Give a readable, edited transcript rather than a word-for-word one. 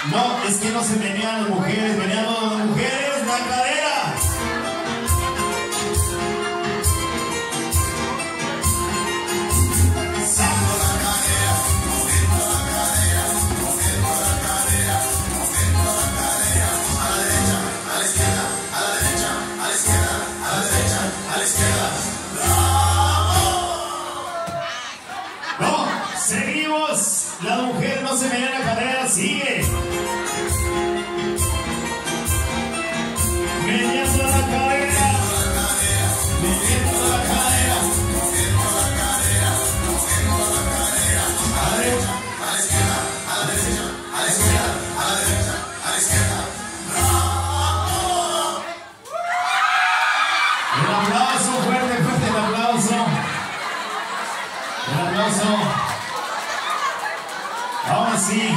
No, es que no se menean las mujeres, meneamos las mujeres, la cadera. Saco la cadera, moviendo la cadera, moviendo la cadera, moviendo la cadera. A la derecha, a la izquierda, a la derecha, a la izquierda, a la derecha, a la izquierda. ¡Bravo! No, seguimos. La mujer no se menea la cadera, sigue. Meneando la cadera. Moviendo la cadera. Moviendo la cadera, moviendo la cadera. A la derecha, a la izquierda, a la derecha, a la izquierda, a la derecha, a la izquierda. ¡Bravo! El aplauso, fuerte, fuerte el aplauso. El aplauso. Ahora sí.